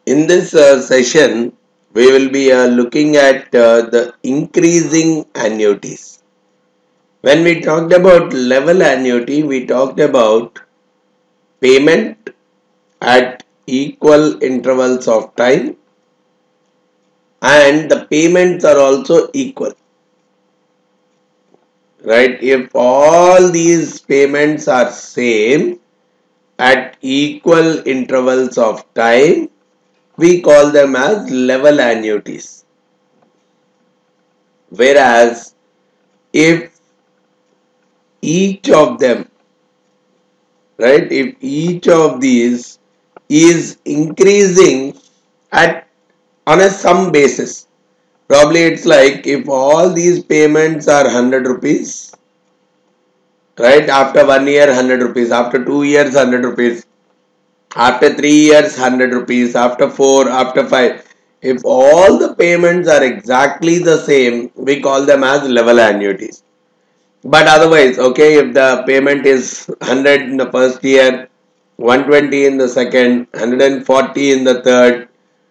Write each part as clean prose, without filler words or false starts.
In this session, we will be looking at the increasing annuities. When we talked about level annuity, we talked about payment at equal intervals of time, and the payments are also equal. Right? If all these payments are same at equal intervals of time, we call them as level annuities. Whereas if each of them, right, if each of these is increasing at on a sum basis, probably it's like if all these payments are 100 rupees, right, after 1 year 100 rupees, after 2 years 100 rupees, after 3 years 100 rupees, after 4, after 5, if all the payments are exactly the same, we call them as level annuities. But otherwise, okay, if the payment is 100 in the first year, 120 in the second, 140 in the third,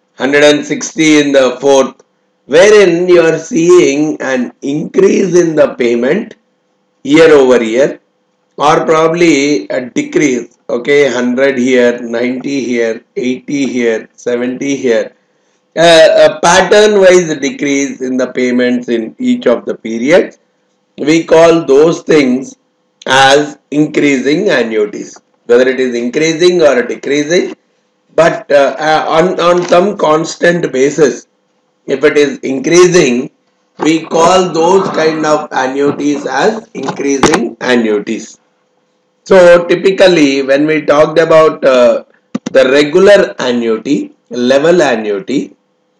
160 in the fourth, wherein you are seeing an increase in the payment year over year, or probably a decrease, okay, 100 here, 90 here, 80 here, 70 here, a pattern wise decrease in the payments in each of the periods, we call those things as increasing annuities, whether it is increasing or decreasing, but on some constant basis. If it is increasing, we call those kind of annuities as increasing annuities. So typically when we talked about the regular annuity, level annuity,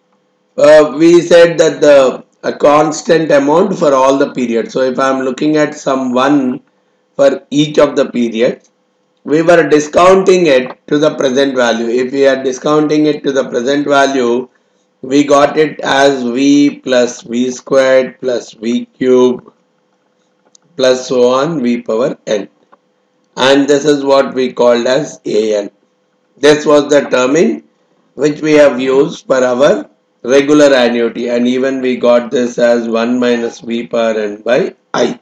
we said that a constant amount for all the periods. So if I am looking at some one for each of the periods, we were discounting it to the present value. If we are discounting it to the present value, we got it as V plus V squared plus V cube plus so on V power n. And this is what we called as AN. This was the terming which we have used for our regular annuity, and even we got this as 1 minus V power n by I.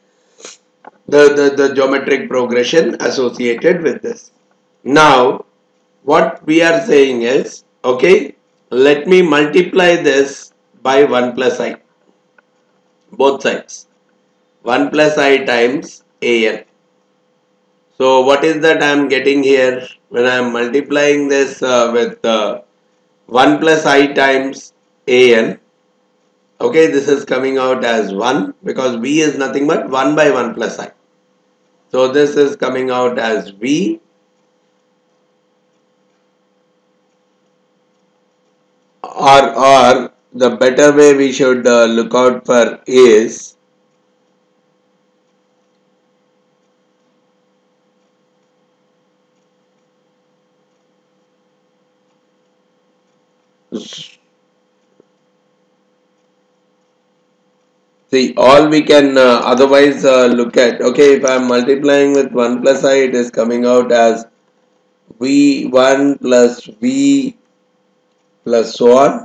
The geometric progression associated with this. Now, what we are saying is, okay, let me multiply this by 1 plus I, both sides. 1 plus I times AN. So, what is that I am getting here when I am multiplying this with 1 plus I times AN? Okay, this is coming out as 1 because V is nothing but 1 by 1 plus I. So, this is coming out as V or the better way we should look out for is see, all we can otherwise look at, okay, if I am multiplying with 1 plus I, it is coming out as V1 plus V plus so on.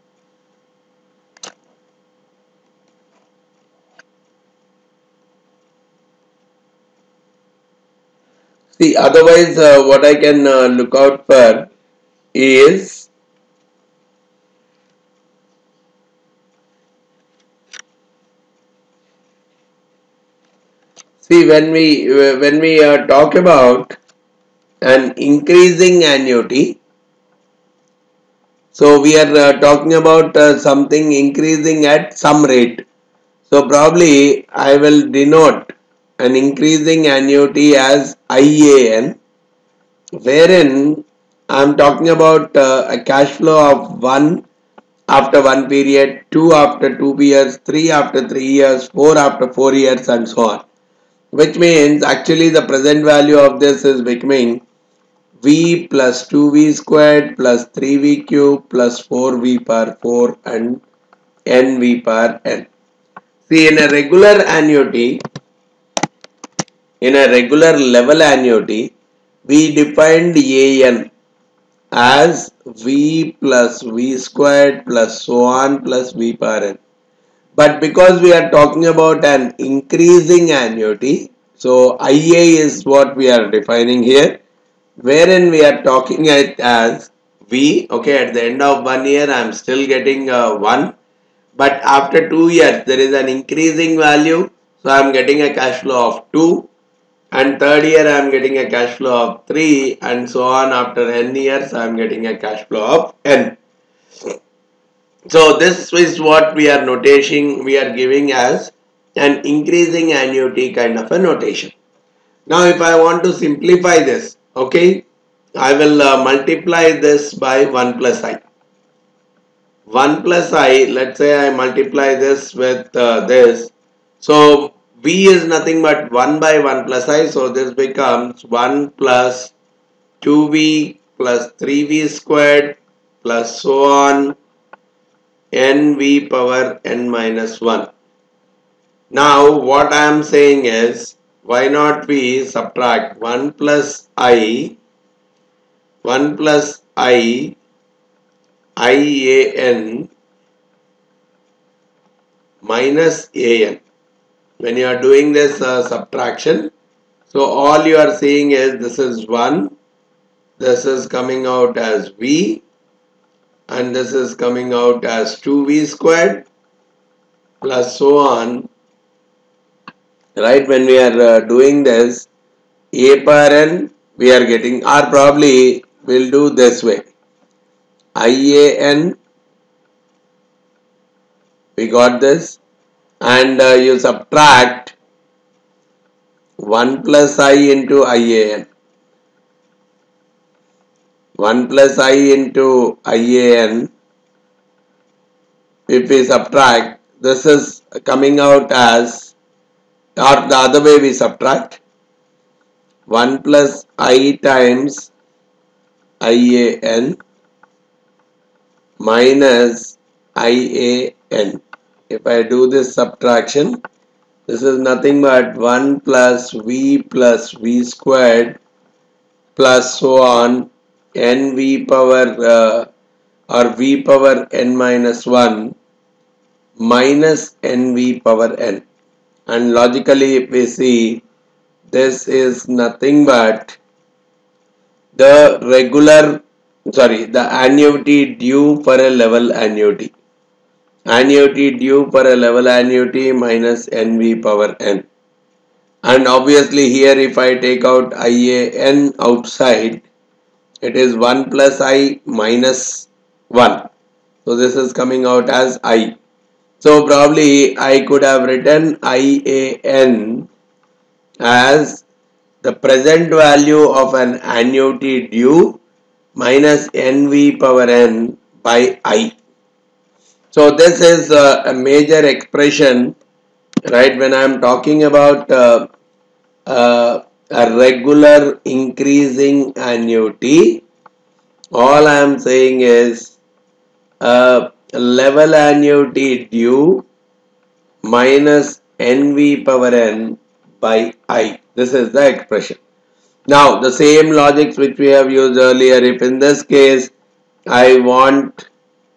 See, otherwise what I can look out for is see when we talk about an increasing annuity, so we are talking about something increasing at some rate. So probably I will denote an increasing annuity as IAN, wherein I am talking about a cash flow of 1 after 1 period, 2 after 2 years, 3 after 3 years, 4 after 4 years and so on. Which means actually the present value of this is becoming V plus 2V squared plus 3V cube plus 4V power 4 and NV power N. See, in a regular annuity, in a regular level annuity, we defined AN as V plus V squared plus so on plus V power n. But because we are talking about an increasing annuity, so IA is what we are defining here, wherein we are talking it as V. Okay, at the end of 1 year, I am still getting 1. But after 2 years, there is an increasing value. So I am getting a cash flow of 2. And third year, I am getting a cash flow of 3. And so on after n years, I am getting a cash flow of n. So this is what we are giving as an increasing annuity kind of a notation. Now if I want to simplify this, okay, I will multiply this by 1 plus I. 1 plus I, let's say I multiply this with this. So V is nothing but 1 by 1 plus I. So this becomes 1 plus 2V plus 3V squared plus so on nv power n minus 1. Now what I am saying is, why not we subtract 1 plus I IAN minus AN. When you are doing this subtraction, so all you are seeing is this is 1, this is coming out as V, and this is coming out as 2V squared plus so on. Right, when we are doing this, A power n we are getting, or probably we'll do this way. IAN, we got this, and you subtract 1 plus I into IAN. 1 plus I into IAN, if we subtract, this is coming out as, or the other way we subtract, 1 plus I times IAN minus IAN. If I do this subtraction, this is nothing but 1 plus V squared plus so on nv power or V power n minus 1 minus nv power n. And logically if we see, this is nothing but the annuity due for a level annuity. Annuity due for a level annuity minus nv power n. And obviously here if I take out IAN outside, it is 1 plus I minus 1. So this is coming out as I. So probably I could have written IAN as the present value of an annuity due minus nv power n by I. So this is a major expression, right? When I am talking about a regular increasing annuity, all I am saying is level annuity due minus nv power n by I. This is the expression. Now the same logics which we have used earlier, if in this case I want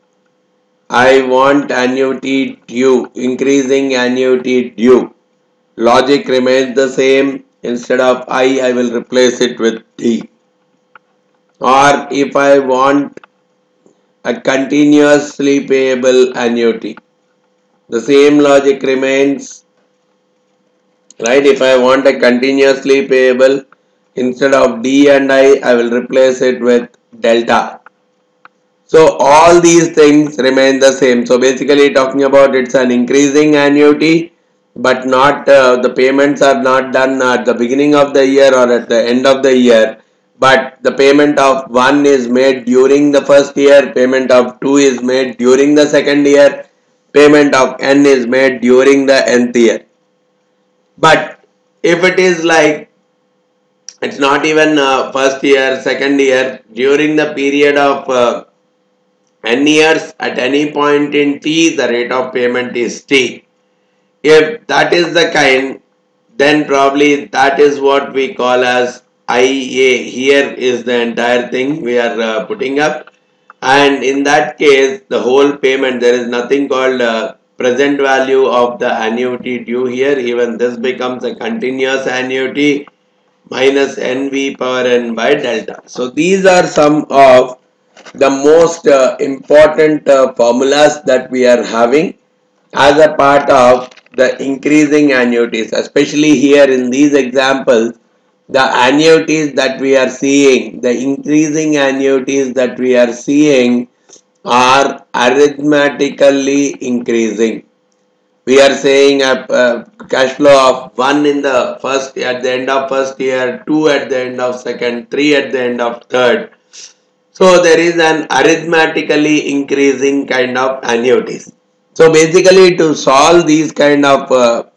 annuity due, increasing annuity due, logic remains the same. Instead of I will replace it with D. Or if I want a continuously payable annuity, the same logic remains, right? If I want a continuously payable, instead of D and I will replace it with delta. So all these things remain the same. So basically talking about, it's an increasing annuity, but not the payments are not done at the beginning of the year or at the end of the year, but the payment of 1 is made during the first year, payment of 2 is made during the second year, payment of n is made during the nth year. But if it is like, it's not even first year, second year, during the period of n years, at any point in t, the rate of payment is t. If that is the kind, then probably that is what we call as IA. Here is the entire thing we are putting up, and in that case the whole payment, there is nothing called present value of the annuity due here. Even this becomes a continuous annuity minus NV power n by delta. So these are some of the most important formulas that we are having as a part of the increasing annuities. Especially here in these examples, the annuities that we are seeing, the increasing annuities that we are seeing are arithmetically increasing. We are saying a cash flow of 1 in the first, at the end of first year, 2 at the end of second, 3 at the end of third. So there is an arithmetically increasing kind of annuities. So basically to solve these kind of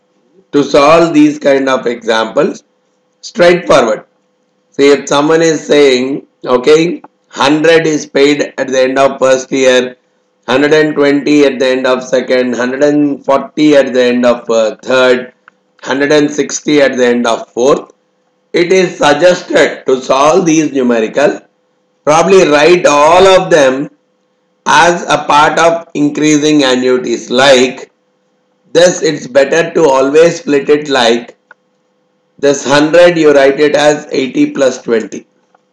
examples, straightforward. See, if someone is saying, okay, 100 is paid at the end of first year, 120 at the end of second, 140 at the end of third, 160 at the end of fourth, it is suggested to solve these numerical, probably write all of them as a part of increasing annuities. Like this, it's better to always split it like this. 100 you write it as 80 plus 20.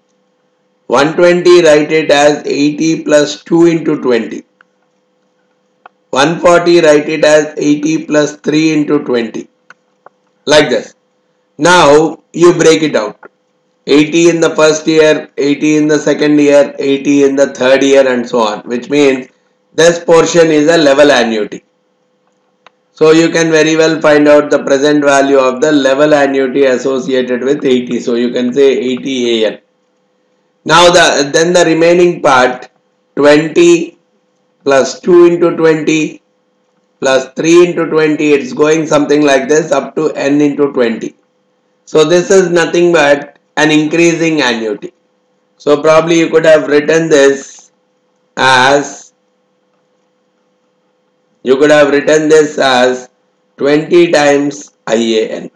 120 write it as 80 plus 2 into 20. 140 write it as 80 plus 3 into 20. Like this. Now you break it out. 80 in the first year, 80 in the second year, 80 in the third year, and so on. Which means this portion is a level annuity. So you can very well find out the present value of the level annuity associated with 80. So you can say 80 AN. Now then the remaining part, 20 plus 2 into 20 plus 3 into 20, it's going something like this up to n into 20. So this is nothing but an increasing annuity. So probably you could have written this as 20 times IAN.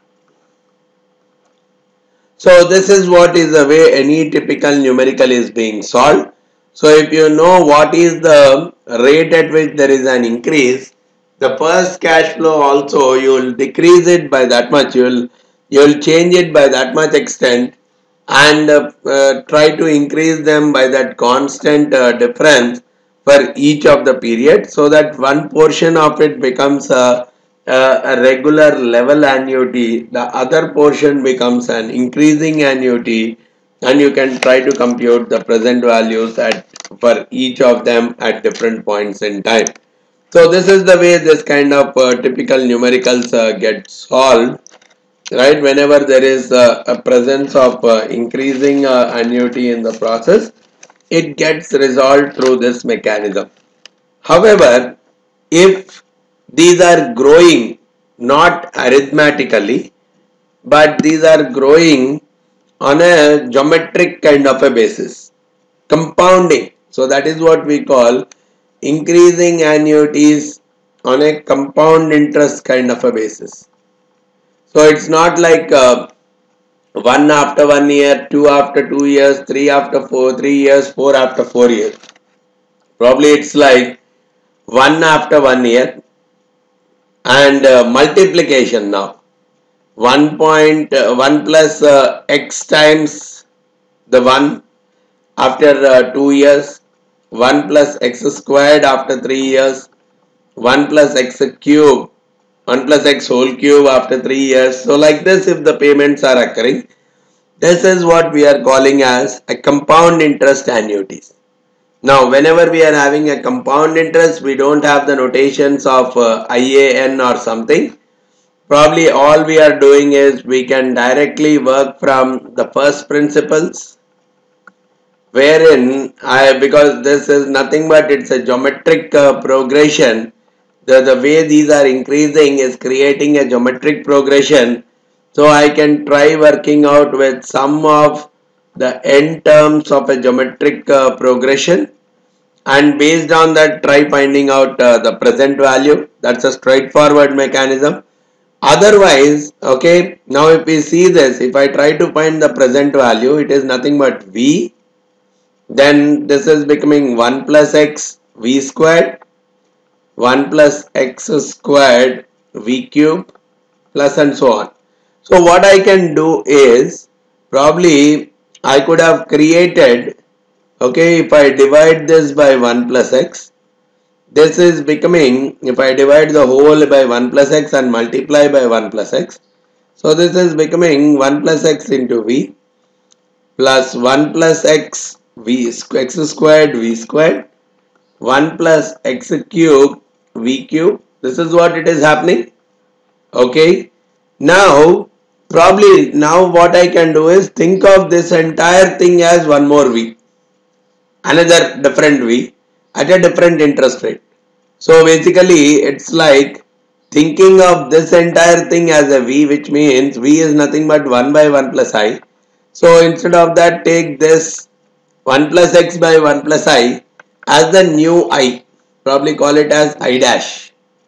So this is what is the way any typical numerical is being solved. So if you know what is the rate at which there is an increase, the first cash flow also you will decrease it by that much, you will change it by that much extent, and try to increase them by that constant difference for each of the period, so that one portion of it becomes a regular level annuity, the other portion becomes an increasing annuity, and you can try to compute the present values for each of them at different points in time. So this is the way this kind of typical numericals get solved. Right, whenever there is a presence of increasing annuity in the process, it gets resolved through this mechanism. However, if these are growing not arithmetically, but these are growing on a geometric kind of a basis, compounding, so that is what we call increasing annuities on a compound interest kind of a basis. So it's not like 1 after 1 year, 2 after 2 years, 3 after 3 years, 4 after 4 years. Probably it's like 1 after 1 year, and multiplication now. 1 plus x times the 1 after 2 years, 1 plus x squared after 3 years, 1 plus x cube, 1 plus x whole cube after 3 years. So like this, if the payments are occurring, this is what we are calling as a compound interest annuities. Now whenever we are having a compound interest, we don't have the notations of IAN or something. Probably all we are doing is we can directly work from the first principles, wherein because this is nothing but it's a geometric progression. The way these are increasing is creating a geometric progression. So I can try working out with some of the n terms of a geometric progression, and based on that try finding out the present value. That's a straightforward mechanism. Otherwise, okay, now if we see this, if I try to find the present value, it is nothing but V. Then this is becoming 1 plus x V squared, 1 plus x squared V cube, plus and so on. So what I can do is, probably I could have created, okay, if I divide this by 1 plus x, this is becoming, if I divide the whole by 1 plus x and multiply by 1 plus x, so this is becoming 1 plus x into v plus 1 plus x x squared v squared, 1 plus x cube v cube. This is what it is happening. Okay. Now, probably now what I can do is think of this entire thing as one more v, another different v at a different interest rate. So basically it's like thinking of this entire thing as a v, which means v is nothing but 1 by 1 plus I. So instead of that, take this 1 plus x by 1 plus I as the new I, probably call it as I dash.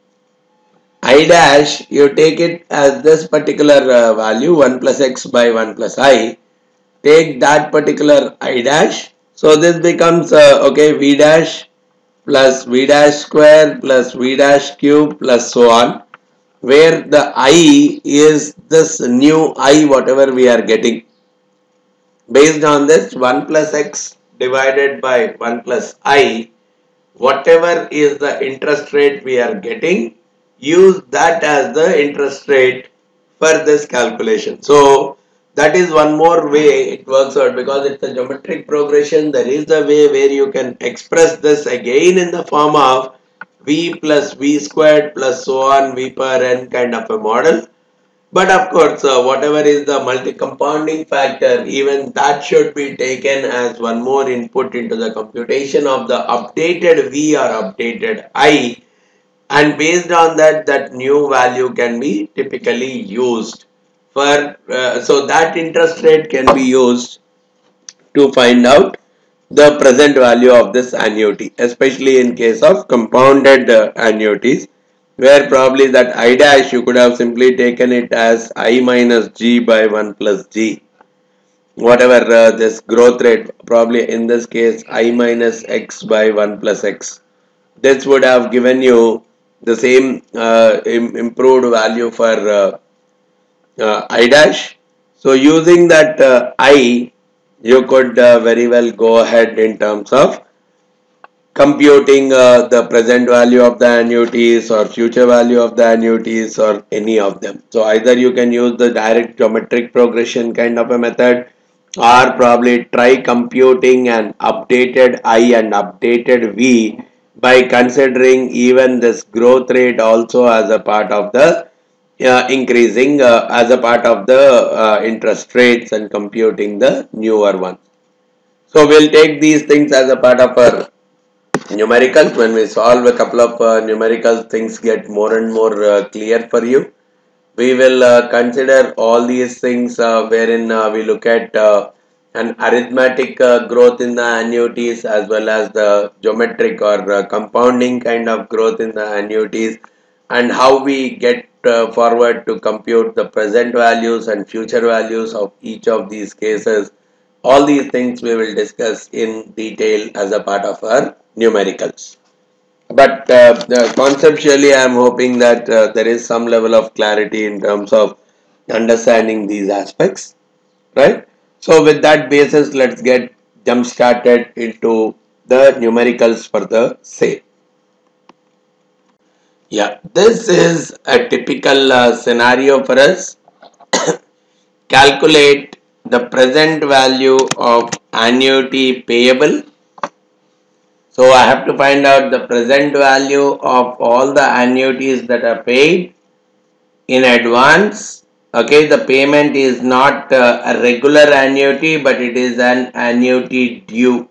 I dash, you take it as this particular value 1 plus x by 1 plus I, take that particular I dash. So this becomes okay, v dash plus v dash square plus v dash cube plus so on, where the I is this new I whatever we are getting. Based on this 1 plus x divided by 1 plus I, whatever is the interest rate we are getting, use that as the interest rate for this calculation. So that is one more way it works out, because it's a geometric progression. There is a way where you can express this again in the form of v plus v squared plus so on v per n kind of a model. But of course, whatever is the multi-compounding factor, even that should be taken as one more input into the computation of the updated v or updated I, and based on that, that new value can be typically used for, so that interest rate can be used to find out the present value of this annuity, especially in case of compounded annuities, where probably that I dash you could have simply taken it as I minus g by 1 plus g, whatever this growth rate, probably in this case I minus x by 1 plus x. This would have given you the same improved value for I dash. So using that I, you could very well go ahead in terms of computing the present value of the annuities or future value of the annuities or any of them. So either you can use the direct geometric progression kind of a method, or probably try computing an updated I and updated V by considering even this growth rate also as a part of the increasing as a part of the interest rates and computing the newer one. So we'll take these things as a part of our numericals. When we solve a couple of numericals, things get more and more clear for you. We will consider all these things wherein we look at an arithmetic growth in the annuities, as well as the geometric or compounding kind of growth in the annuities, and how we get forward to compute the present values and future values of each of these cases. All these things we will discuss in detail as a part of our numericals. But conceptually, I am hoping that there is some level of clarity in terms of understanding these aspects, right? So with that basis, let's get jump started into the numericals for the same. Yeah, this is a typical scenario for us. Calculate the present value of annuity payable. So I have to find out the present value of all the annuities that are paid in advance. Okay, the payment is not a regular annuity, but it is an annuity due.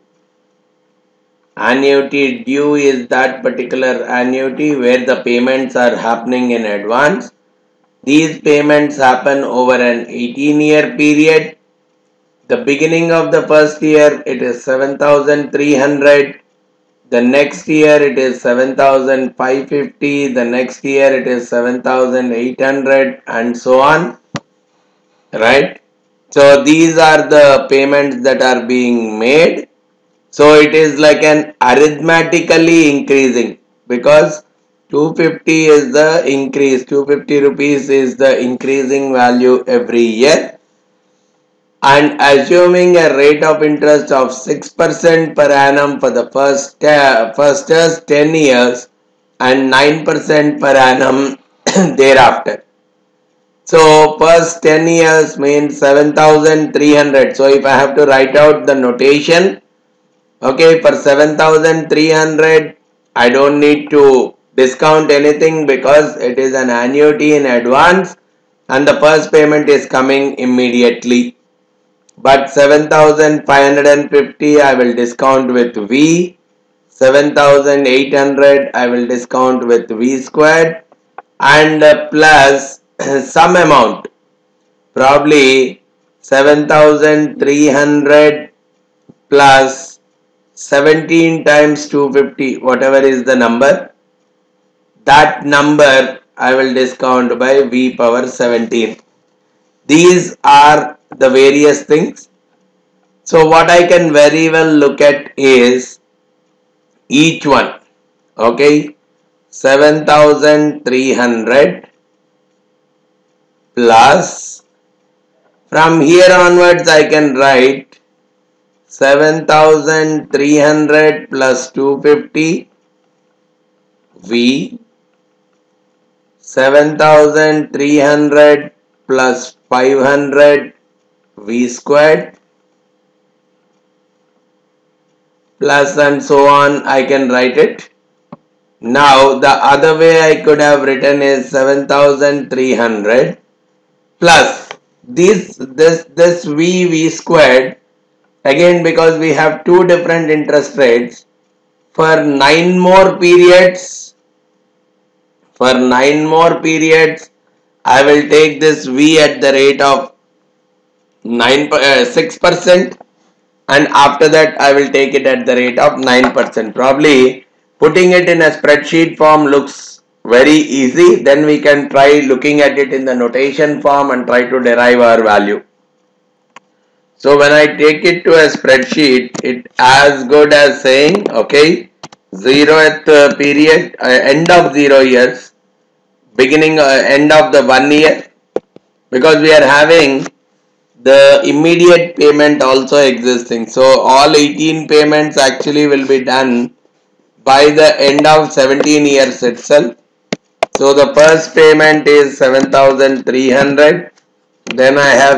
Annuity due is that particular annuity where the payments are happening in advance. These payments happen over an 18-year period. The beginning of the first year, it is 7,300. the next year it is 7,550, the next year it is 7,800 and so on, right? So these are the payments that are being made. So it is like an arithmetically increasing, because 250 is the increase, 250 rupees is the increasing value every year, and assuming a rate of interest of 6% per annum for the first 10 years and 9% per annum thereafter. So first 10 years means 7,300. So if I have to write out the notation, okay, for 7,300, I don't need to discount anything because it is an annuity in advance and the first payment is coming immediately. But 7,550 I will discount with V, 7,800 I will discount with V squared, and plus some amount, probably 7,300 plus 17 times 250, whatever is the number, that number I will discount by V power 17. These are the various things. So what I can very well look at is each one. Okay, 7,300 plus, from here onwards I can write 7,300 plus 250 V, 7,300 plus 500 V squared, plus and so on I can write it. Now the other way I could have written is 7,300 plus this V squared, again because we have two different interest rates, for 9 more periods, I will take this V at the rate of 6%, and after that I will take it at the rate of 9%. Probably putting it in a spreadsheet form looks very easy. Then we can try looking at it in the notation form and try to derive our value. So when I take it to a spreadsheet, it as good as saying, okay, 0th period, end of 0 years, beginning end of the 1 year, because we are having the immediate payment also existing. So all 18 payments actually will be done by the end of 17 years itself. So the first payment is 7,300, then I have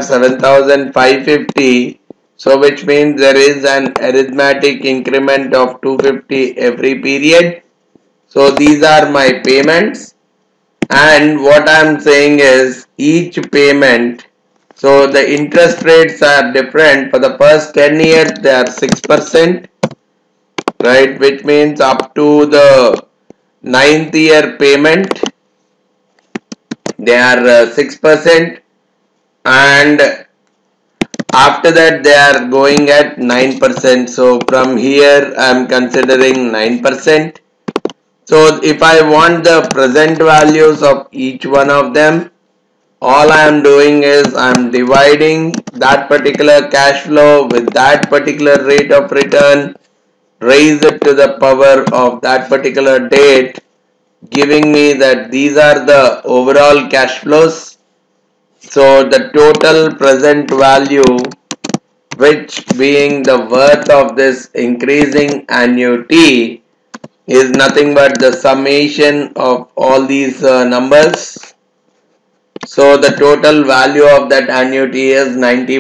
7,550, so which means there is an arithmetic increment of 250 every period. So these are my payments, and what I am saying is each payment, so the interest rates are different. For the first 10 years they are 6%, right, which means up to the 9th year payment they are 6%, and after that they are going at 9%. So from here I am considering 9%. So if I want the present values of each one of them, all I am doing is I am dividing that particular cash flow with that particular rate of return, raise it to the power of that particular date, giving me that these are the overall cash flows. So the total present value, which being the worth of this increasing annuity, is nothing but the summation of all these numbers. So the total value of that annuity is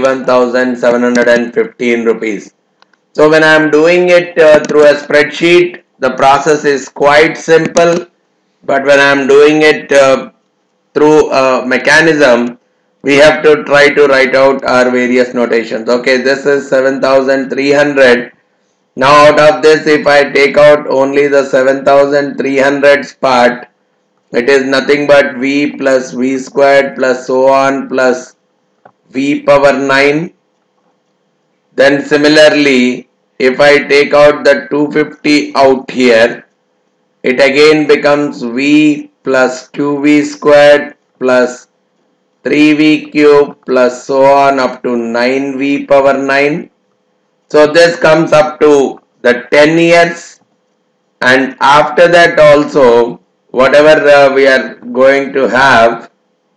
91,715 rupees. So when I am doing it through a spreadsheet, the process is quite simple. But when I am doing it through a mechanism, we have to try to write out our various notations. Okay, this is 7,300. Now out of this, if I take out only the 7,300's part, it is nothing but V plus V squared plus so on plus V power 9. Then similarly, if I take out the 250 out here, it again becomes V plus 2V squared plus 3V cube plus so on up to 9V power 9. So this comes up to the 10 years, and after that also whatever we are going to have,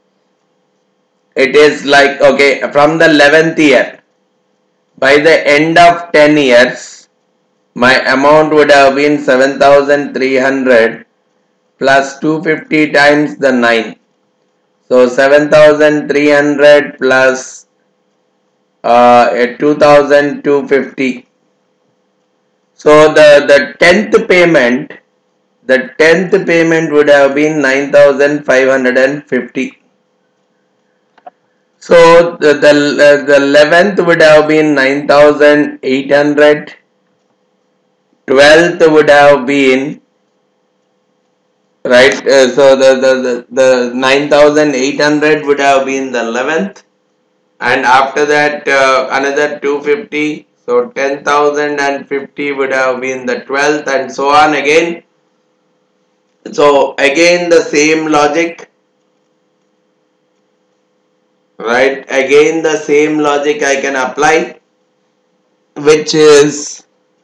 it is like, okay, from the 11th year, by the end of 10 years, my amount would have been 7,300 plus 250 times the 9. So 7,300 plus 2,250. So the 10th payment would have been 9,550. So the 11th would have been 9,800. 12th would have been, right, so the 9,800 would have been the 11th, and after that another 250, so 10,050 would have been the 12th, and so on again. So again the same logic, right, again the same logic I can apply, which is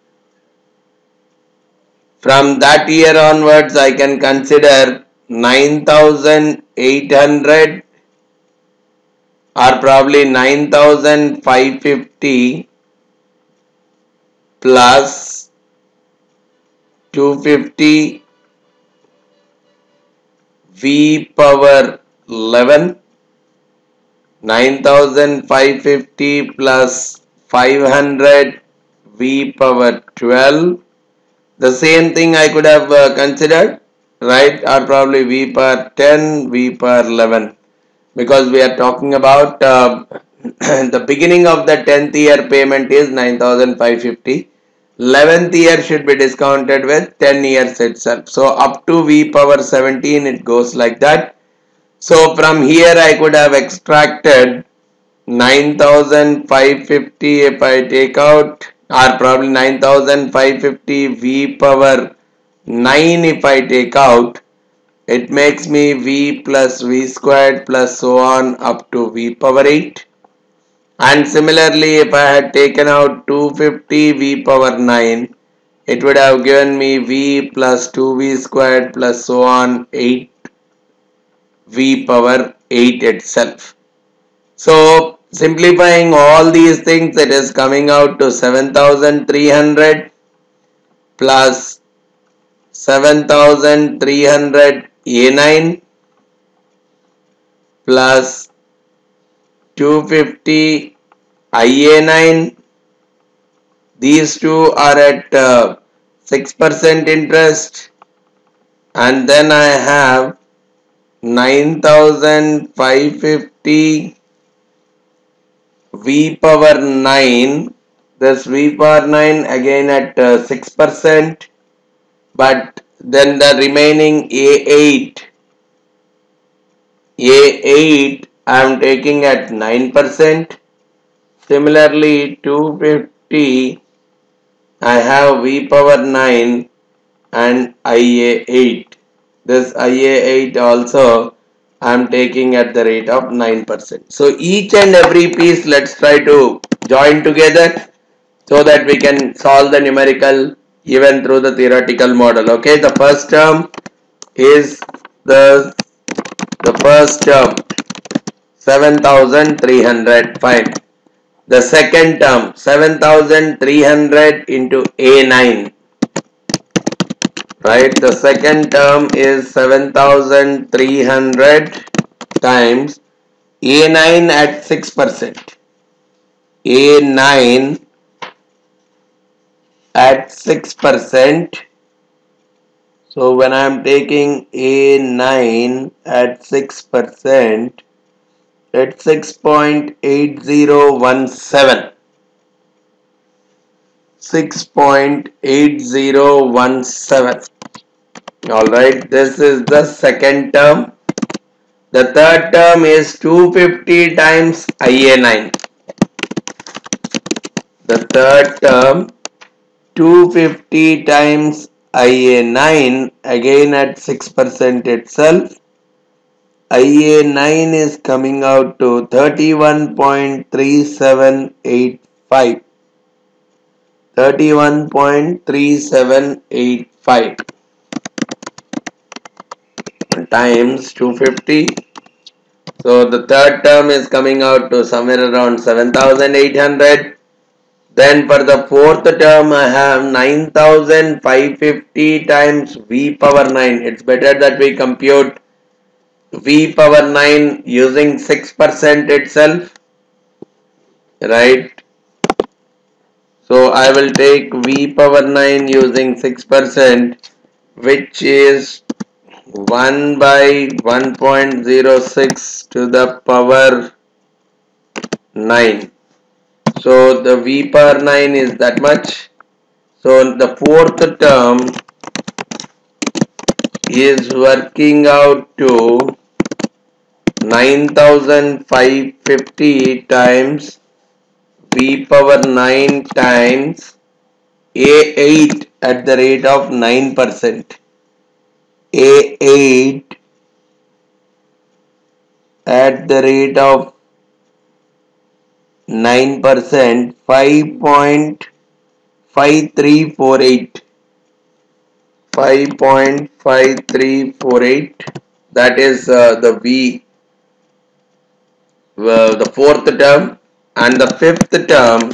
from that year onwards I can consider 9,800 or probably 9,550 plus 250 V power 11, 9,550 plus 500 V power 12. The same thing I could have considered, right, or probably V power 10, V power 11, because we are talking about the beginning of the 10th year payment is 9,550. 11th year should be discounted with 10 years itself. So up to V power 17 it goes like that. So from here I could have extracted 9,550 if I take out, or probably 9,550 V power 9 if I take out. It makes me V plus V squared plus so on up to V power 8. And similarly, if I had taken out 250 V power 9, it would have given me V plus 2V squared plus so on 8 V power 8 itself. So simplifying all these things, it is coming out to 7,300 plus 7,300 A9 plus 250 IA9. These two are at 6% interest, and then I have 9,550 V power 9. This V power 9 again at 6%, but then the remaining A8 I am taking at 9%. Similarly 250 I have V power 9 and IA8. This IA8 also I am taking at the rate of 9%. So each and every piece let's try to join together so that we can solve the numerical even through the theoretical model. Okay, the first term is the first term 7,300, fine. The second term 7,300 into A9, right? The second term is 7,300 times A9 at 6%. A9 at 6%. So when I am taking A9 at 6%, it's 6.8017. 6.8017. Alright, this is the second term. The third term is 250 times IA9. The third term 250 times IA9 again at 6% itself. IA9 is coming out to 31.3785. 31.3785 times 250. So the third term is coming out to somewhere around 7,800. Then for the fourth term I have 9,550 times V power 9. It's better that we compute V power 9 using 6% itself, right? So I will take V power 9 using 6%, which is 1 by 1.06 to the power 9. So the V power 9 is that much. So the fourth term is working out to 9,550 times V power 9 times A8 at the rate of 9%. A8 at the rate of 9%, 5.5348. 5.5348. That is the the fourth term, and the fifth term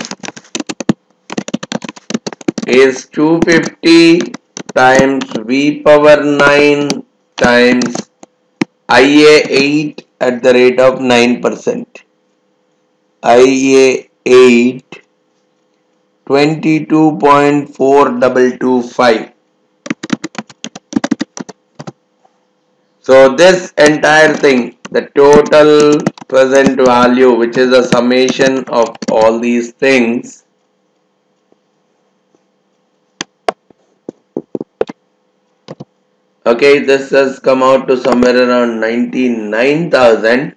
is 250 times V power 9 times IA8 at the rate of 9%. IA8 22.4225. So this entire thing, the total present value, which is a summation of all these things, okay, this has come out to somewhere around 99,000.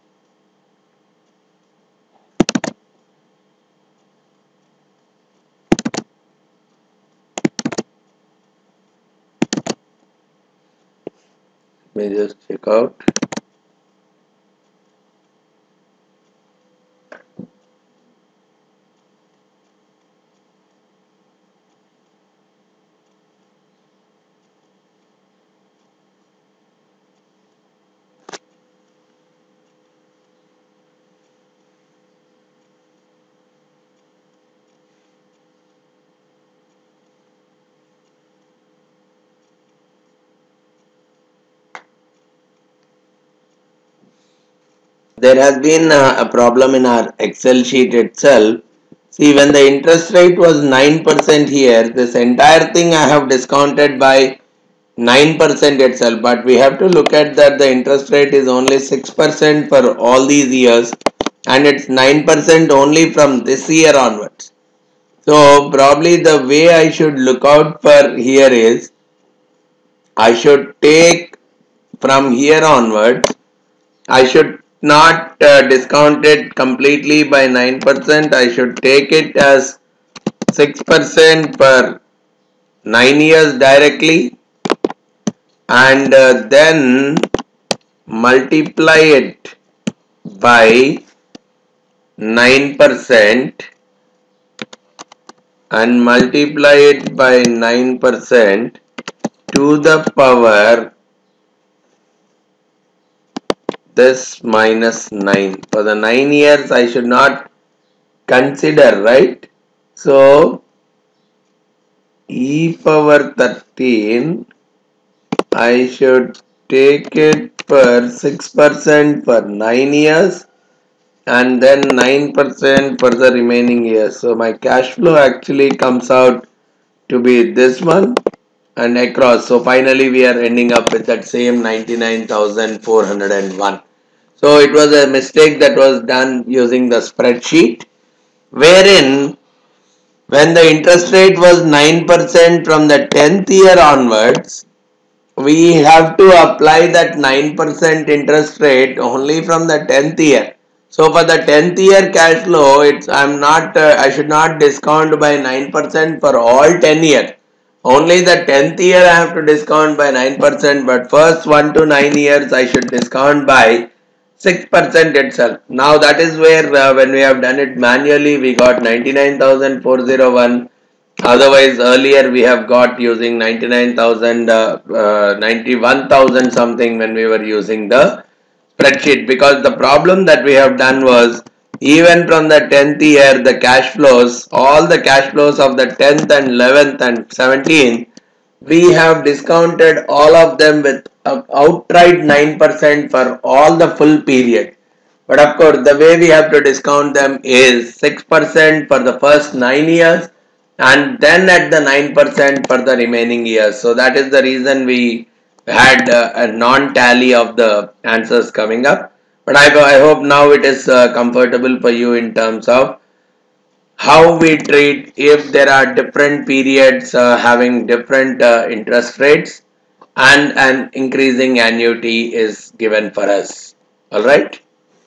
Let me just check out. There has been a problem in our Excel sheet itself. See, when the interest rate was 9% here, this entire thing I have discounted by 9% itself, but we have to look at that the interest rate is only 6% for all these years, and it's 9% only from this year onwards. So probably the way I should look out for here is, I should take from here onwards, I should not discount it completely by 9%. I should take it as 6% per 9 years directly, and then multiply it by 9% and multiply it by 9% to the power this minus 9. For the 9 years I should not consider, right? So e power 13, I should take it for 6% for 9 years and then 9% for the remaining years. So my cash flow actually comes out to be this one and across. So finally we are ending up with that same 99,401. So it was a mistake that was done using the spreadsheet, wherein when the interest rate was 9% from the 10th year onwards, we have to apply that 9% interest rate only from the 10th year. So for the 10th year cash flow, I should not discount by 9% for all 10 years. Only the 10th year I have to discount by 9%, but first 1 to 9 years I should discount by 6% itself. Now that is where when we have done it manually, we got 99,401. Otherwise, earlier we have got using 99,000, 91,000 something when we were using the spreadsheet, because the problem that we have done was even from the 10th year the cash flows, all the cash flows of the 10th and 11th and 17th, we have discounted all of them with outright 9% for all the full period. But of course, the way we have to discount them is 6% for the first 9 years and then at the 9% for the remaining years. So that is the reason we had a non-tally of the answers coming up. But I hope now it is comfortable for you in terms of how we treat if there are different periods having different interest rates and an increasing annuity is given for us. Alright.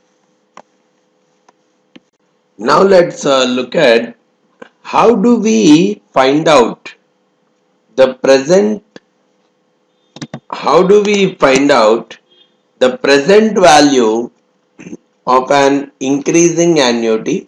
Now let's look at how do we find out the present, how do we find out the present value of an increasing annuity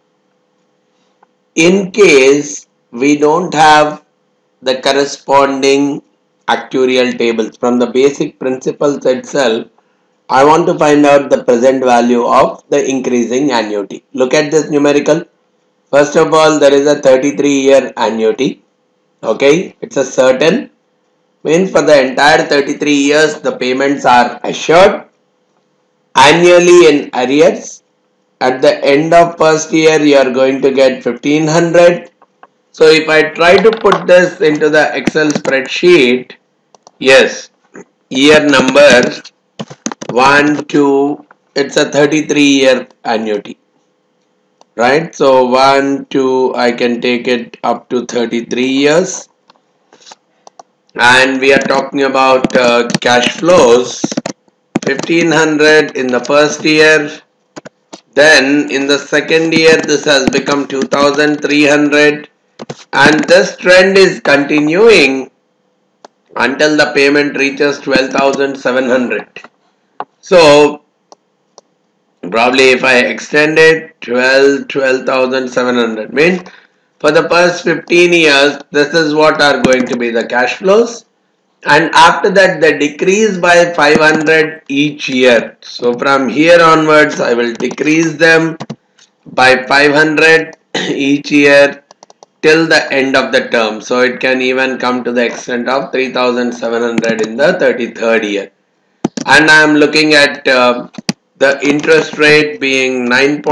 in case we don't have the corresponding actuarial tables. From the basic principles itself, I want to find out the present value of the increasing annuity. Look at this numerical. First of all, there is a 33-year annuity. Okay, it's a certain. Means for the entire 33 years, the payments are assured annually in arrears. At the end of first year, you are going to get 1500. So if I try to put this into the Excel spreadsheet, yes, year number 1, 2, it's a 33-year annuity. Right? So 1, 2, I can take it up to 33 years. And we are talking about cash flows, 1500 in the first year. Then in the second year, this has become 2300. And this trend is continuing until the payment reaches 12,700. So probably if I extend it, 12,700 means for the first 15 years, this is what are going to be the cash flows. And after that, they decrease by 500 each year. So from here onwards, I will decrease them by 500 each year till the end of the term. So it can even come to the extent of 3,700 in the 33rd year. And I am looking at the interest rate being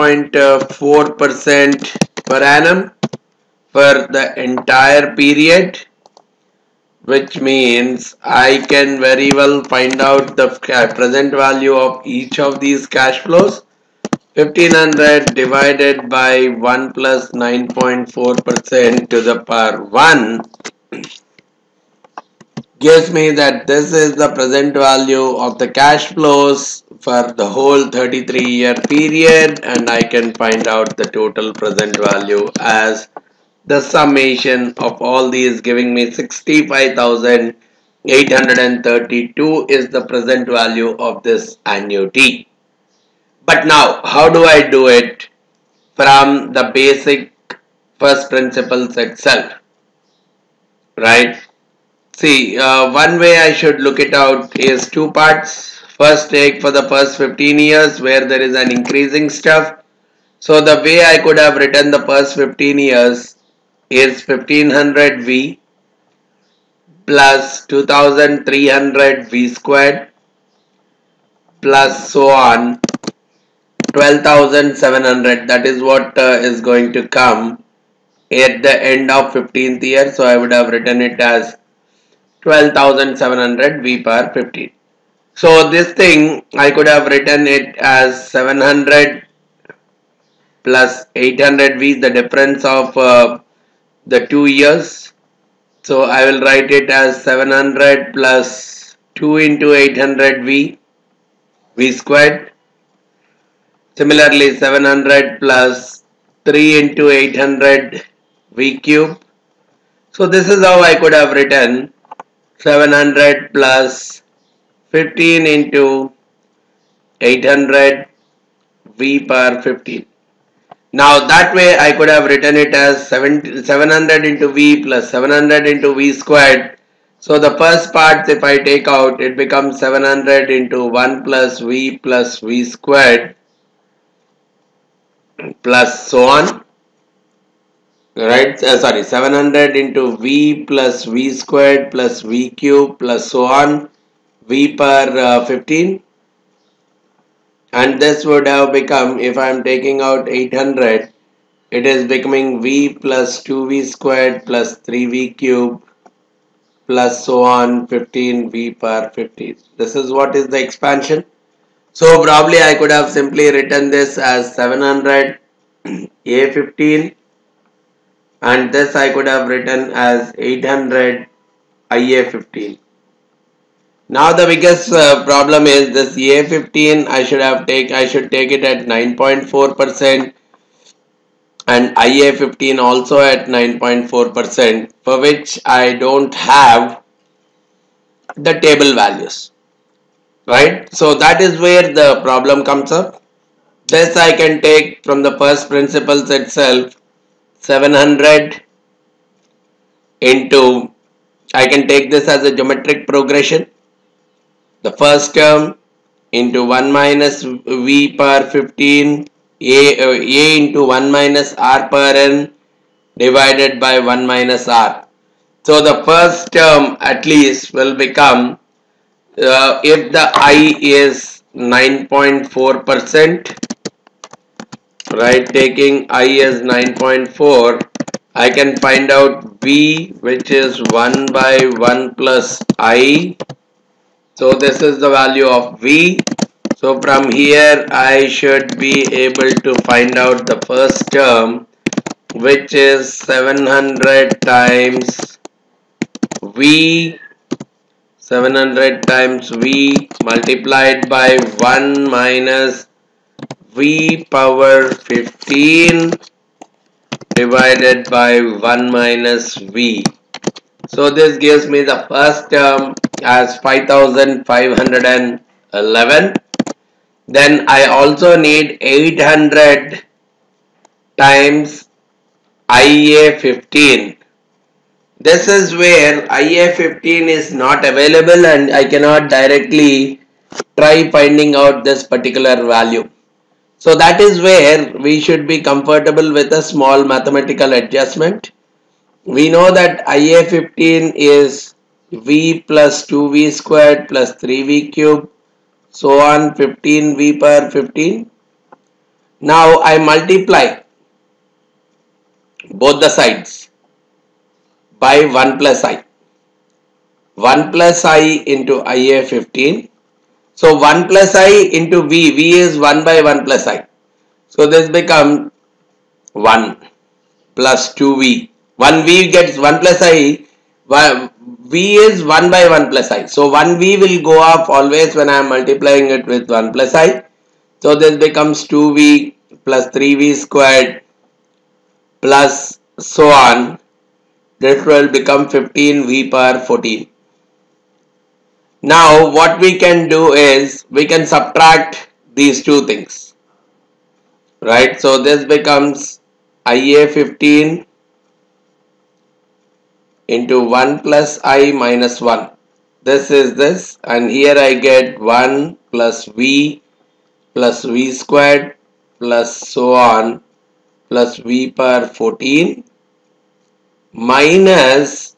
9.4% per annum for the entire period, which means I can very well find out the present value of each of these cash flows. 1500 divided by 1 plus 9.4% to the power 1 gives me that this is the present value of the cash flows for the whole 33-year period, and I can find out the total present value as the summation of all these giving me 65,832 is the present value of this annuity. But now, how do I do it from the basic first principles itself? Right? See, one way I should look it out is two parts. First, take for the first 15 years where there is an increasing stuff. So the way I could have written the first 15 years is 1500 V plus 2300 V squared plus so on 12,700. That is what is going to come at the end of 15th year. So I would have written it as 12,700 V per 15. So this thing I could have written it as 700 plus 800 V, the difference of the 2 years. So I will write it as 700 plus 2 into 800 V squared. Similarly, 700 plus 3 into 800 V cube. So this is how I could have written 700 plus 15 into 800 V per 15. Now that way I could have written it as 700 into V plus 700 into V squared. So the first part, if I take out, it becomes 700 into 1 plus V squared plus so on. Right, sorry, 700 into V plus V squared plus V cube plus so on, V per 15. And this would have become, if I am taking out 800, it is becoming V plus 2V squared plus 3V cube plus so on 15V per 15. This is what is the expansion. So probably I could have simply written this as 700 A15, and this I could have written as 800 IA15. Now the biggest problem is this IA15. I should take it at 9.4%. and IA15 also at 9.4%, for which I don't have the table values, right? So that is where the problem comes up. This I can take from the first principles itself, 700 into, I can take this as a geometric progression, the first term into 1 minus V per 15, A into 1 minus R per N divided by 1 minus R. So the first term at least will become, if the I is 9.4%, right, taking I as 9.4, I can find out V, which is 1 by 1 plus I. So this is the value of V. So from here I should be able to find out the first term, which is 700 times V, 700 times V multiplied by 1 minus V power 15 divided by 1 minus V. So this gives me the first term as 5511. Then I also need 800 times IA15. This is where IA15 is not available and I cannot directly try finding out this particular value. So that is where we should be comfortable with a small mathematical adjustment. We know that IA15 is V plus 2V squared plus 3V cube, so on 15V per 15. Now I multiply both the sides by 1 plus I. 1 plus I into IA15. So 1 plus I into V. V is 1 by 1 plus I. So this becomes 1 plus 2V. 1V gets 1 plus I. V is 1 by 1 plus I. So 1V will go off always when I am multiplying it with 1 plus I. So this becomes 2V plus 3V squared plus so on. This will become 15V per 14. Now what we can do is we can subtract these two things, right? So this becomes IA15 into 1 plus I minus 1. This is this, and here I get 1 plus V squared plus so on plus V per 14 minus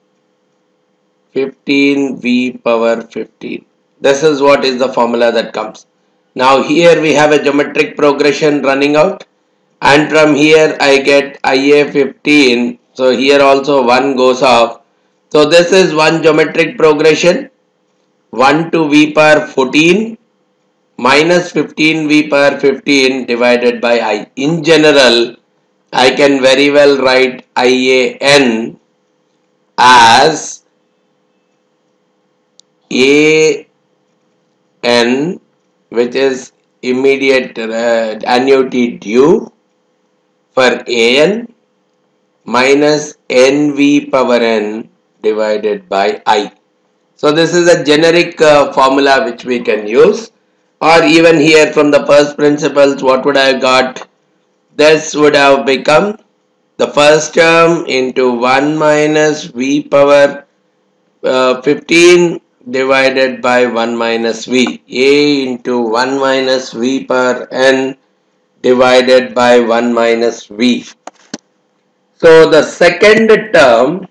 15V power 15. This is what is the formula that comes. Now here we have a geometric progression running out, and from here I get IA15. So here also 1 goes off. So this is one geometric progression, 1 to V power 14 minus 15V power 15 divided by I. In general, I can very well write IAN as AN, which is immediate annuity due for an minus nv power n divided by I. So this is a generic formula which we can use, or even here from the first principles, what would I have got? This would have become the first term into 1 minus v power 15 divided by 1 minus v, a into 1 minus v power n divided by 1 minus v. So the second term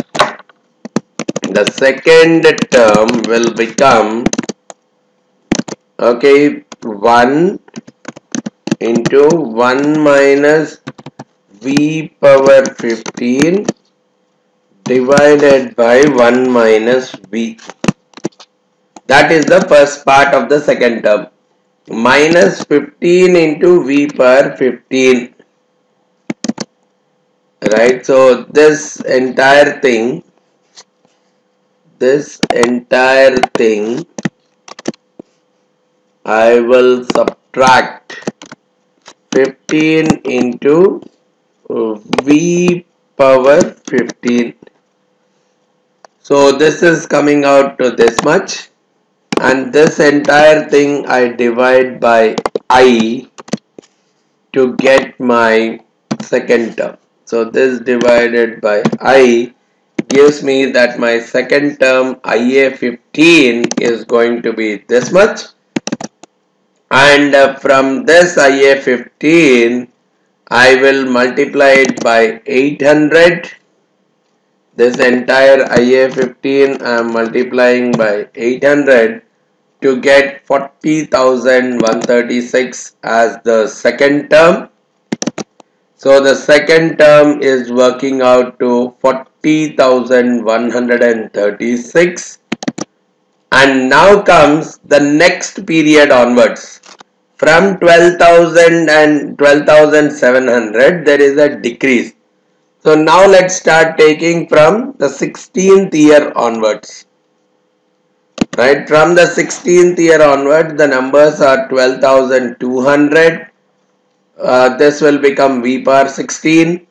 will become, okay, 1 into 1 minus v power 15 divided by 1 minus v. That is the first part of the second term. Minus 15 into v power 15. Right, so this entire thing I will subtract 15 into v power 15. So this is coming out to this much, and this entire thing I divide by I to get my second term. So this divided by I gives me that my second term IA15 is going to be this much, and from this IA15 I will multiply it by 800. This entire IA15 I am multiplying by 800 to get 40,136 as the second term. So the second term is working out to 40,136, and now comes the next period onwards. From 12,000 and 12,700 there is a decrease. So now let's start taking from the 16th year onwards. Right, from the 16th year onwards the numbers are 12,200. This will become v power 16,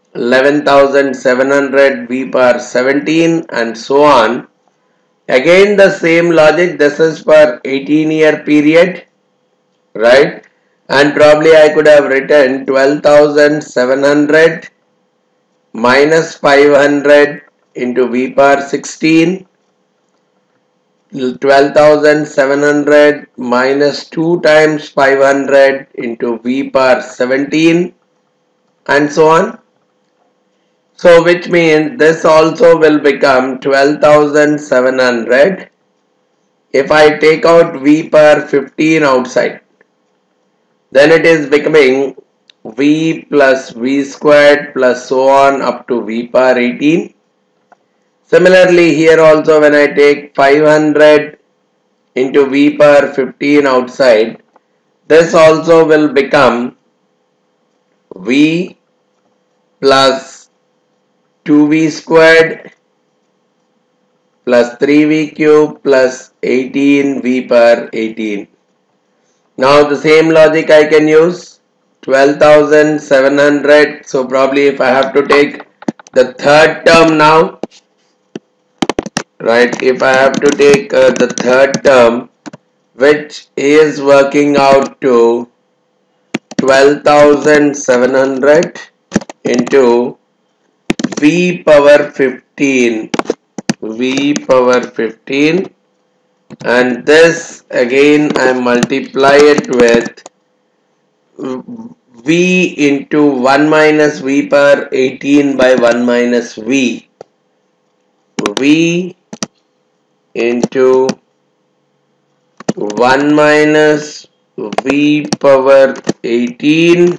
11,700 v power 17, and so on. Again the same logic, this is for 18-year period, right? And probably I could have written 12,700 minus 500 into v power 16, 12,700 minus 2 times 500 into v power 17, and so on. So which means this also will become 12,700 if I take out v power 15 outside. Then it is becoming v plus v squared plus so on up to v power 18. Similarly here also when I take 500 into v power 15 outside, this also will become v plus 2v squared plus 3v cube plus 18v power 18. Now the same logic I can use, 12,700. So probably if I have to take the third term now, right, if I have to take the third term, which is working out to 12,700 into v power 15, and this again I multiply it with v into 1 minus v power 18 by 1 minus v into 1 minus v power 18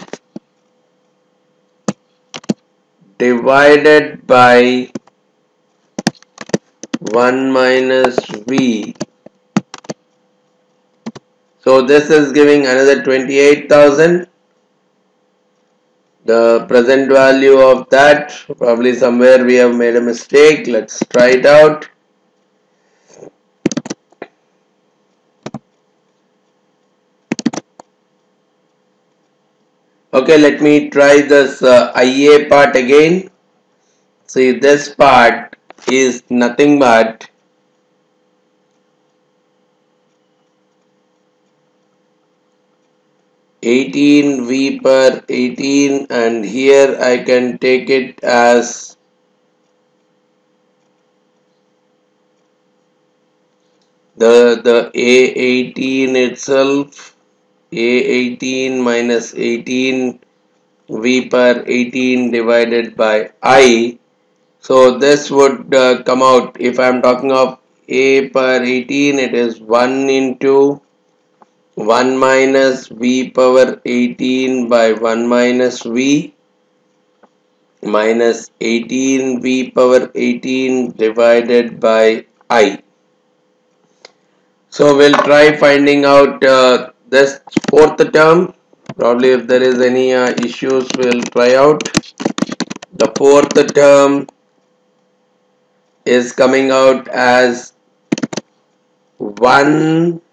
divided by 1 minus v. So this is giving another 28,000. The present value of that, probably somewhere we have made a mistake. Let's try it out. Okay, let me try this IA part again. See, this part is nothing but 18 V per 18, and here I can take it as the A18 itself, A18 minus 18 V per 18 divided by I. So this would come out, if I am talking of A per 18, it is 1 into 1 minus V power 18 by 1 minus V minus 18 V power 18 divided by I. So we'll try finding out this fourth term. Probably if there is any issues, we'll try out. The fourth term is coming out as 1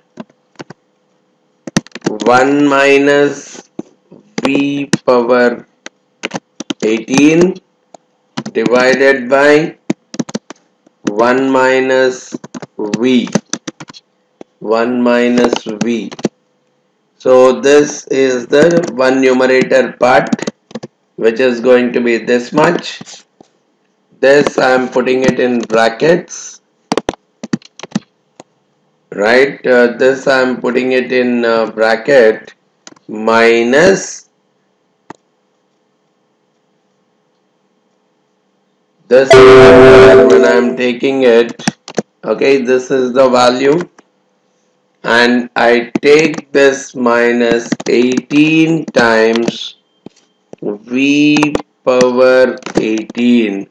minus V power 18 divided by 1 minus V. 1 minus V. So this is the one numerator part, which is going to be this much. This I am putting it in brackets, right? This I am putting it in bracket minus this when I am taking it. Okay, this is the value, and I take this minus 18 times V power 18.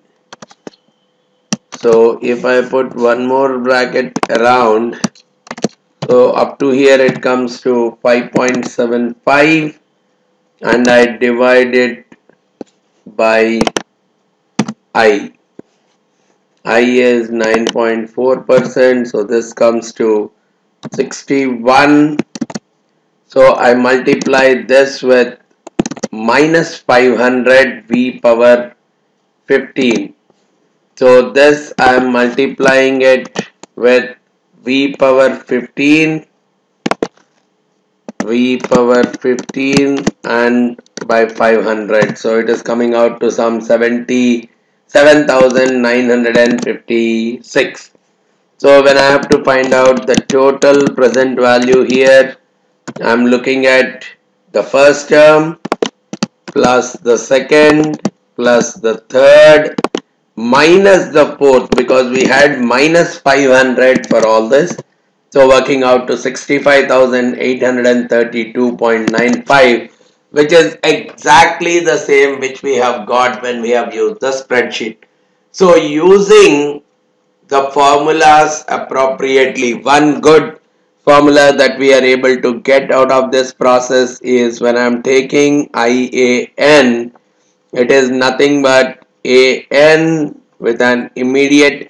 So if I put one more bracket around, so up to here it comes to 5.75, and I divide it by I. I is 9.4%, so this comes to 61. So I multiply this with minus 500 V power 15. So this I am multiplying it with V power 15, V power 15 and by 500. So it is coming out to some 77,956. So when I have to find out the total present value here, I am looking at the first term plus the second plus the third minus the fourth, because we had minus 500 for all this. So working out to 65,832.95, which is exactly the same which we have got when we have used the spreadsheet. So using the formulas appropriately, one good formula that we are able to get out of this process is when I am taking IAN, it is nothing but AN with an immediate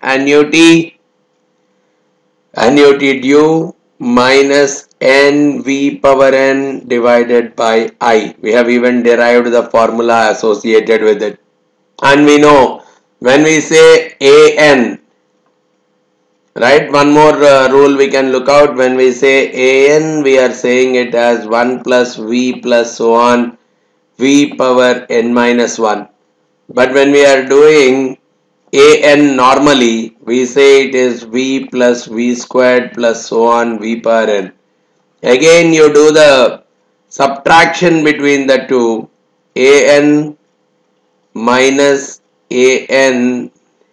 annuity due minus NV power N divided by I. We have even derived the formula associated with it. And we know when we say AN, right, one more rule we can look out. When we say AN, we are saying it as 1 plus V plus so on V power N minus 1. But when we are doing AN normally, we say it is V plus V squared plus so on V power N. Again you do the subtraction between the two, AN minus AN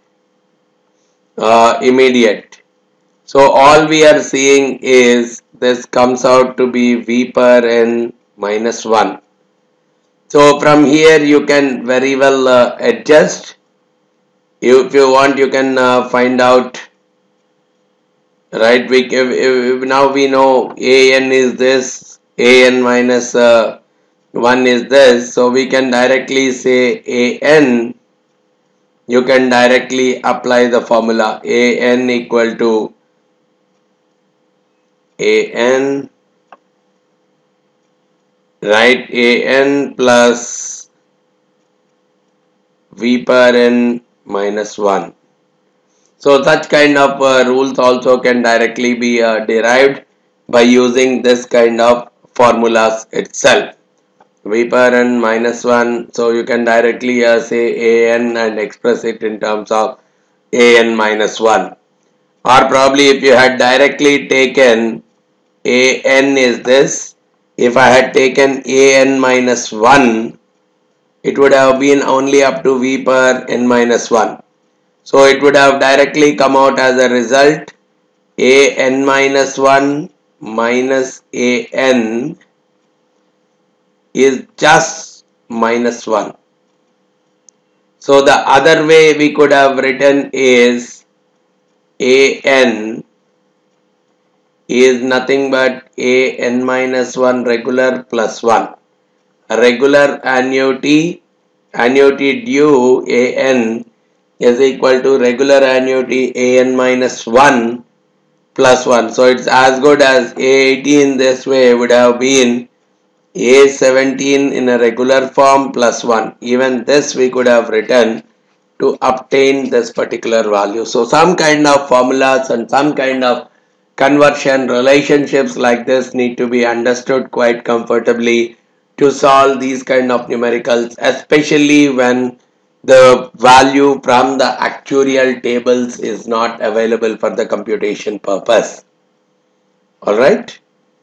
immediate. So all we are seeing is this comes out to be V power N minus 1. So from here you can very well adjust. If you want, you can find out, right? Now we know AN is this, AN minus 1 is this, so we can directly say AN. You can directly apply the formula AN equal to AN right? An plus V per n minus 1. So such kind of rules also can directly be derived by using this kind of formulas itself. V per n minus 1. So you can directly say an and express it in terms of an minus 1. Or probably if you had directly taken an is this, if I had taken an minus 1, it would have been only up to V per n minus 1. So it would have directly come out as a result an minus 1 minus an is just minus 1. So the other way we could have written is an is nothing but an minus 1 regular plus 1. A regular annuity due an is equal to regular annuity an minus 1 plus 1. So it's as good as A18 this way would have been A17 in a regular form plus 1. Even this we could have written to obtain this particular value. So some kind of formulas and some kind of conversion relationships like this need to be understood quite comfortably to solve these kind of numericals, especially when the value from the actuarial tables is not available for the computation purpose. Alright.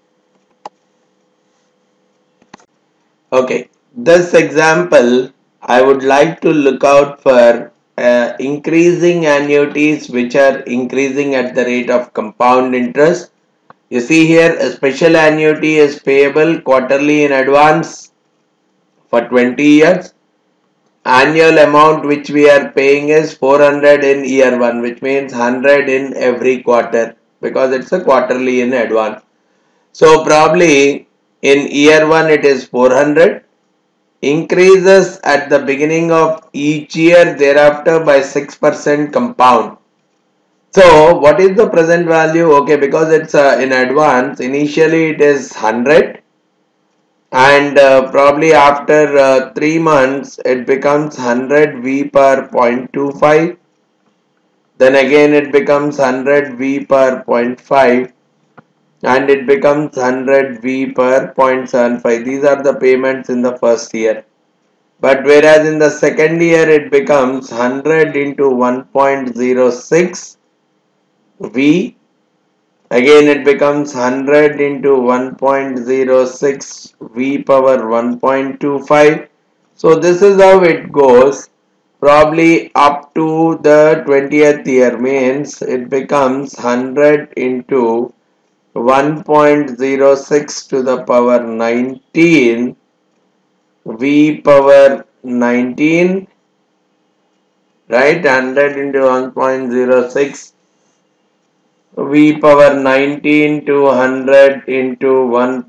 Okay. This example, I would like to look out for increasing annuities which are increasing at the rate of compound interest. You see here, a special annuity is payable quarterly in advance for 20 years. Annual amount which we are paying is 400 in year 1, which means 100 in every quarter because it's a quarterly in advance. So probably in year 1 it is 400, increases at the beginning of each year thereafter by 6% compound. So what is the present value? Okay, because it's in advance, initially it is 100 and probably after 3 months it becomes 100 V per 0.25, then again it becomes 100 V per 0.5 and it becomes 100 V per 0.75. These are the payments in the first year. But whereas in the second year it becomes 100 into 1.06 V, again it becomes 100 into 1.06 V power 1.25. So this is how it goes. Probably up to the 20th year means it becomes 100 into 1.06 to the power 19 V power 19, right? 100 into 1.06 V power 19 to 100 into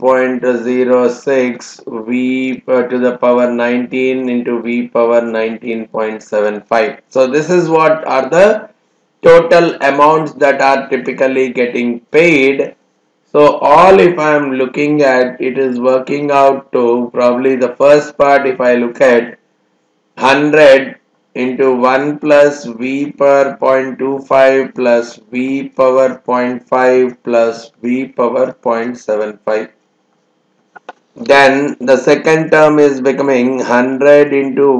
1.06 V to the power 19 into V power 19.75. So this is what are the total amounts that are typically getting paid. So all if I am looking at, it is working out to probably the first part, if I look at 100 into 1 plus V per 0.25 plus V power 0.5 plus V power 0.75. Then the second term is becoming 100 into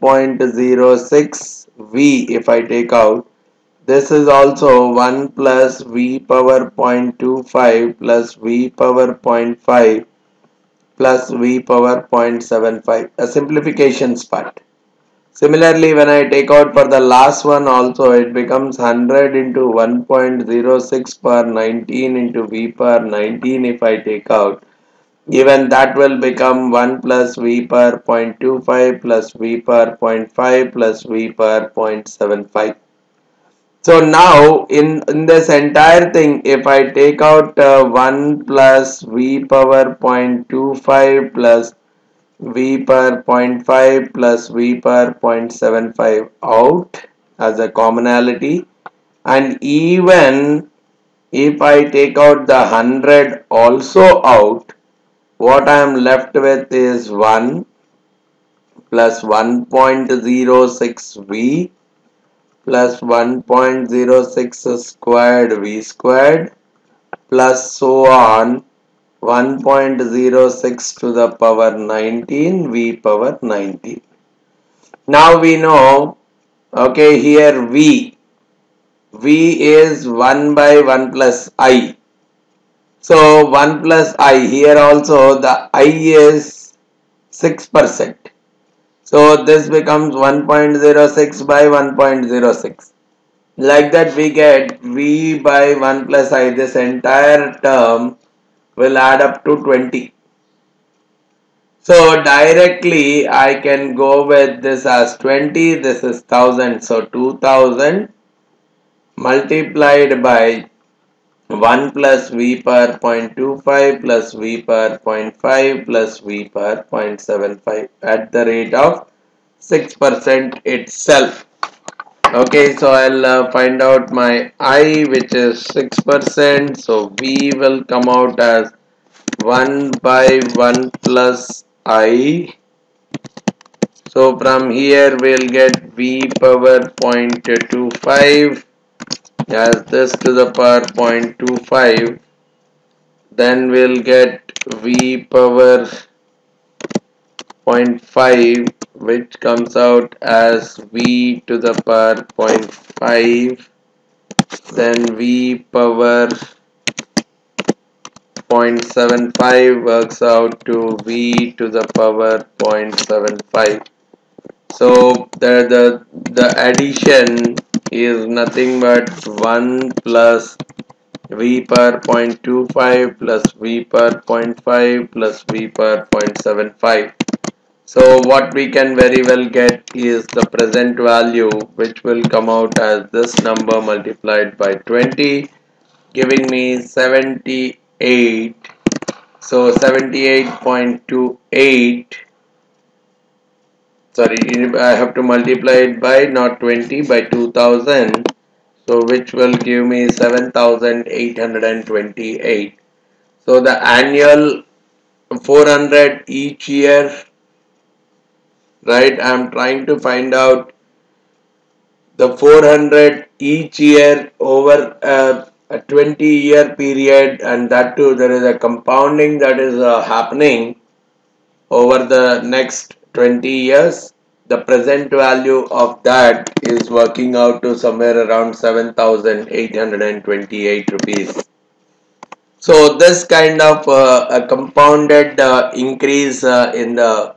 1.06 V if I take out. This is also 1 plus V power 0.25 plus V power 0.5 plus V power 0.75, a simplifications part. Similarly, when I take out for the last one also, it becomes 100 into 1.06 per 19 into V per 19 if I take out. Even that will become 1 plus V per 0.25 plus V per 0.5 plus V per 0.75. So now in this entire thing, if I take out 1 plus V power 0.25 plus V per 0.5 plus V per 0.75 out as a commonality, and even if I take out the 100 also out, what I am left with is 1 plus 1.06v plus 1.06 squared v squared plus so on 1.06 to the power 19 v power 19. Now we know, okay, here v is 1 by 1 plus I. So 1 plus I, here also the I is 6%. So this becomes 1.06 by 1.06. Like that we get v by 1 plus I. This entire term will add up to 20. So directly I can go with this as 20. This is 1000. So 2000 multiplied by 1 plus v per 0.25 plus v per 0.5 plus v per 0.75 at the rate of 6% itself. Okay, so I'll find out my I, which is 6%. So v will come out as 1 by 1 plus I. So from here we'll get v power 0.25 as this to the power 0.25. Then we'll get v power 0.5, which comes out as v to the power 0.5. Then v power 0.75 works out to v to the power 0.75. So the addition is nothing but 1 plus v per 0.25 plus v per 0.5 plus v per 0.75. So what we can very well get is the present value, which will come out as this number multiplied by 20, giving me 78. So 78.28. Sorry, I have to multiply it by not 20 by 2000. So which will give me 7828. So the annual 400 each year, right? I am trying to find out the 400 each year over a 20-year period, and that too there is a compounding that is happening over the next 20 years. The present value of that is working out to somewhere around 7,828 rupees. So this kind of a compounded increase in the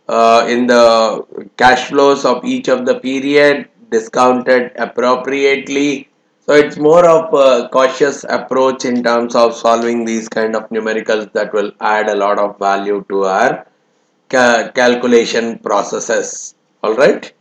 cash flows of each of the period, discounted appropriately. So it's more of a cautious approach in terms of solving these kind of numericals that will add a lot of value to our calculation processes. All right.